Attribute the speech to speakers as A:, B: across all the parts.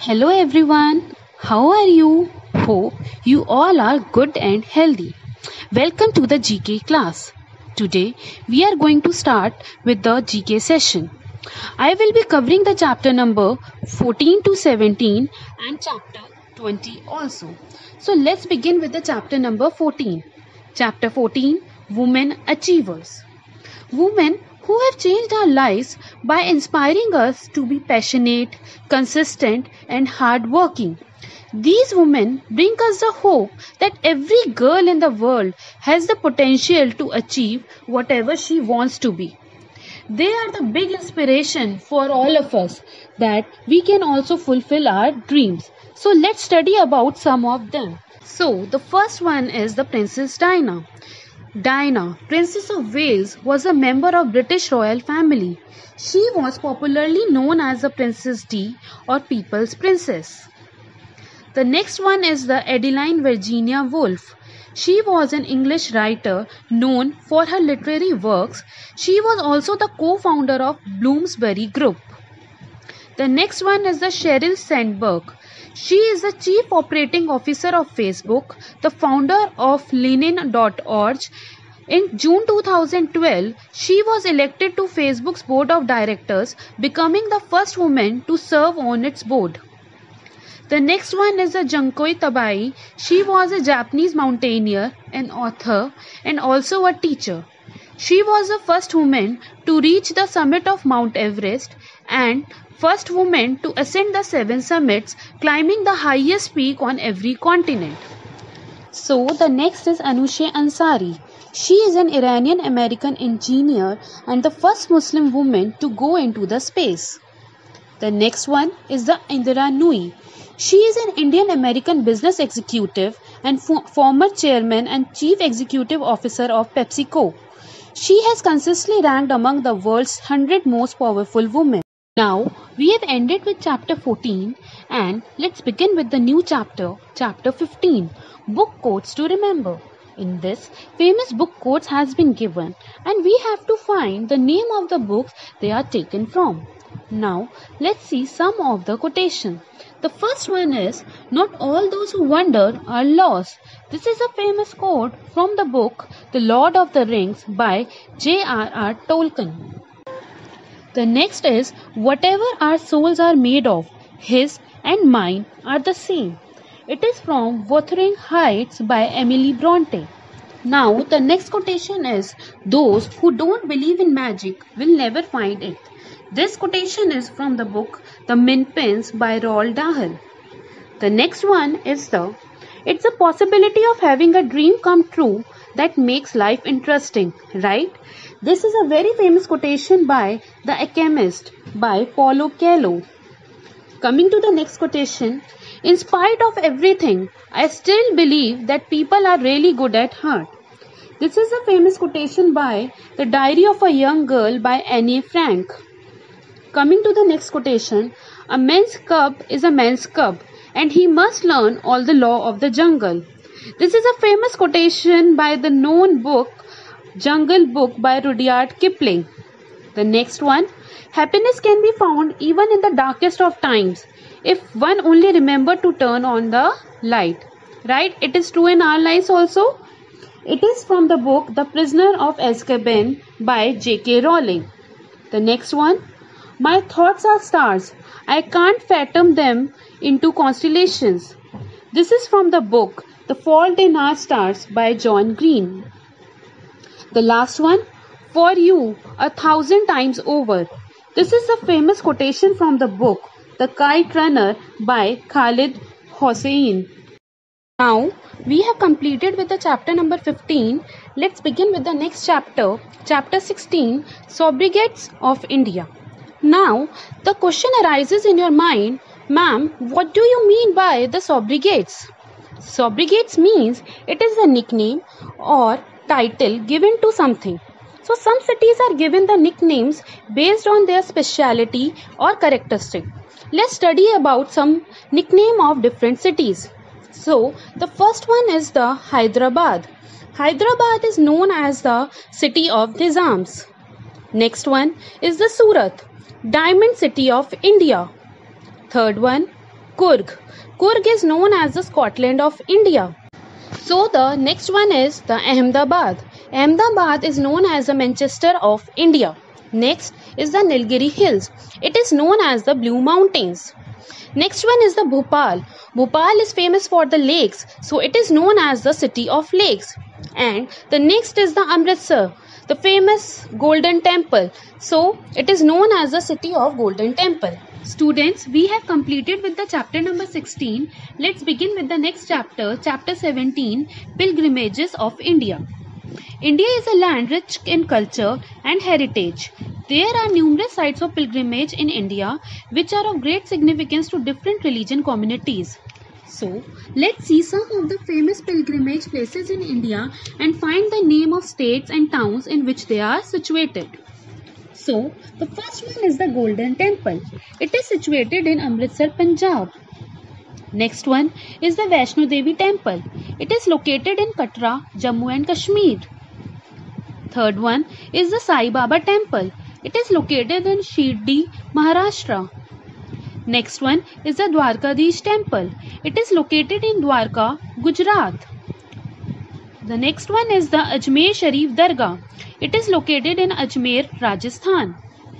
A: Hello everyone, how are you? Hope you all are good and healthy. Welcome to the GK class. Today we are going to start with the GK session. I will be covering the chapter number 14 to 17 and chapter 20 also. So let's begin with the chapter number 14. Chapter 14, Women Achievers. Women who have changed our lives by inspiring us to be passionate, consistent, and hardworking. These women bring us the hope that every girl in the world has the potential to achieve whatever she wants to be. They are the big inspiration for all of us that we can also fulfill our dreams. So let's study about some of them. So the first one is the Princess Diana. Diana, Princess of Wales, was a member of British royal family. She was popularly known as the Princess Di or People's Princess. The next one is the Adeline Virginia Woolf. She was an English writer known for her literary works. She was also the co-founder of Bloomsbury Group. The next one is the Sheryl Sandberg. She is the Chief Operating Officer of Facebook, the founder of Lenin.org. In June 2012, she was elected to Facebook's board of directors, becoming the first woman to serve on its board. The next one is the Junko Tabai. She was a Japanese mountaineer, an author, and also a teacher. She was the first woman to reach the summit of Mount Everest and first woman to ascend the 7 summits, climbing the highest peak on every continent. So the next is Anousheh Ansari. She is an Iranian American engineer and the first Muslim woman to go into the space. The next one is the Indira Nooyi. She is an Indian American business executive and former chairman and chief executive officer of PepsiCo. She has consistently ranked among the world's 100 most powerful women. Now, we have ended with chapter 14 and let's begin with the new chapter, chapter 15, book quotes to remember. In this, famous book quotes has been given and we have to find the name of the books they are taken from. Now, let's see some of the quotation. The first one is, "Not all those who wander are lost." This is a famous quote from the book The Lord of the Rings by J.R.R. Tolkien. The next is, "Whatever our souls are made of, his and mine are the same." It is from Wuthering Heights by Emily Bronte. Now the next quotation is, "Those who don't believe in magic will never find it." This quotation is from the book The Min Pins by Roald Dahl. The next one is "It's the possibility of having a dream come true that makes life interesting, right?" This is a very famous quotation by The Alchemist by Paulo Coelho. Coming to the next quotation, "In spite of everything, I still believe that people are really good at heart." This is a famous quotation by The Diary of a Young Girl by Anne Frank. Coming to the next quotation, "A man's cub is a man's cub and he must learn all the law of the jungle." This is a famous quotation by the known book Jungle Book by Rudyard Kipling. The next one, "Happiness can be found even in the darkest of times if one only remember to turn on the light." Right? It is true in our lives also. It is from the book The Prisoner of Azkaban by J.K. Rowling. The next one, "My thoughts are stars. I can't fathom them into constellations." This is from the book The Fault in Our Stars by John Green. The last one, "For you 1,000 times over." This is a famous quotation from the book The Kite Runner by Khalid Hossein. Now, we have completed with the chapter number 15. Let's begin with the next chapter, chapter 16, Sobriquets of India. Now, the question arises in your mind, "Ma'am, what do you mean by the sobriquets?" Sobriquets means it is a nickname or title given to something. So some cities are given the nicknames based on their speciality or characteristic. Let's study about some nickname of different cities. So the first one is the Hyderabad. Hyderabad is known as the city of Nizams. Next one is the Surat, Diamond City of India. Third one, Coorg. Coorg is known as the Scotland of India. So the next one is the Ahmedabad. Ahmedabad is known as the Manchester of India. Next is the Nilgiri Hills. It is known as the Blue Mountains. Next one is the Bhopal. Bhopal is famous for the lakes, so it is known as the City of Lakes. And the next is the Amritsar, the famous Golden Temple. So it is known as the City of Golden Temple. Students, we have completed with the chapter number 16. Let's begin with the next chapter, chapter 17, Pilgrimages of India. India is a land rich in culture and heritage. There are numerous sites of pilgrimage in India which are of great significance to different religion communities. So, let's see some of the famous pilgrimage places in India and find the name of states and towns in which they are situated. So, the first one is the Golden Temple. It is situated in Amritsar, Punjab. Next one is the Vaishno Devi Temple. It is located in Katra, Jammu and Kashmir. Third one is the Sai Baba Temple. It is located in Shirdi, Maharashtra. Next one is the Dwarkadish Temple. It is located in Dwarka, Gujarat. The next one is the Ajmer Sharif Dargah. It is located in Ajmer, Rajasthan.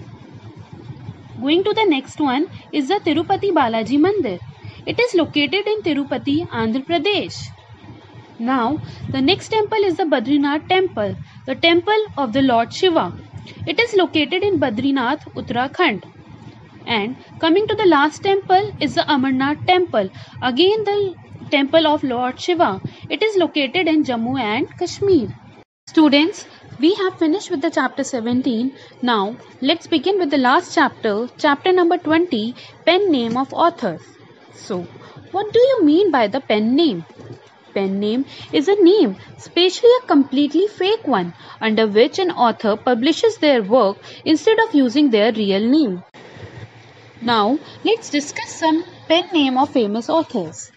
A: Going to the next one is the Tirupati Balaji Mandir. It is located in Tirupati, Andhra Pradesh. Now, the next temple is the Badrinath Temple, the temple of the Lord Shiva. It is located in Badrinath, Uttarakhand. And coming to the last temple is the Amarnath Temple, again the temple of Lord Shiva. It is located in Jammu and Kashmir. Students, we have finished with the chapter 17. Now, let's begin with the last chapter, chapter number 20, pen name of author. So, what do you mean by the pen name? Pen name is a name, especially a completely fake one, under which an author publishes their work instead of using their real name. Now, let's discuss some pen name of famous authors.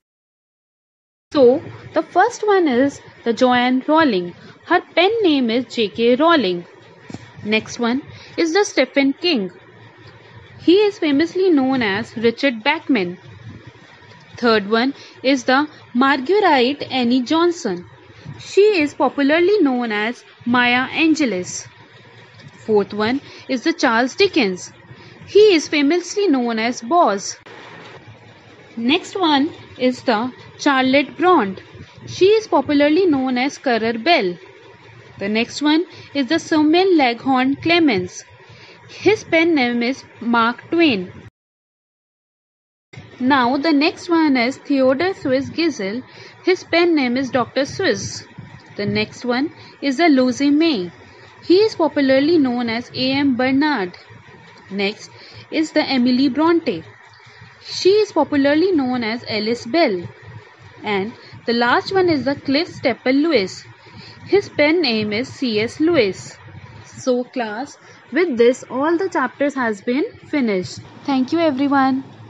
A: So, the first one is the Joanne Rowling. Her pen name is J.K. Rowling. Next one is the Stephen King. He is famously known as Richard Bachman. Third one is the Marguerite Annie Johnson. She is popularly known as Maya Angelou. Fourth one is the Charles Dickens. He is famously known as Boz. Next one is the Charlotte Bronte. She is popularly known as Currer Bell. The next one is the Samuel Leghorn Clemens. His pen name is Mark Twain. Now the next one is Theodore Swiss Geisel. His pen name is Dr. Seuss. The next one is the Louisa May. He is popularly known as A.M. Bernard. Next is the Emily Bronte. She is popularly known as Alice Bell. And the last one is the Cliff Staple Lewis. His pen name is C.S. Lewis. So class, with this all the chapters has been finished. Thank you everyone.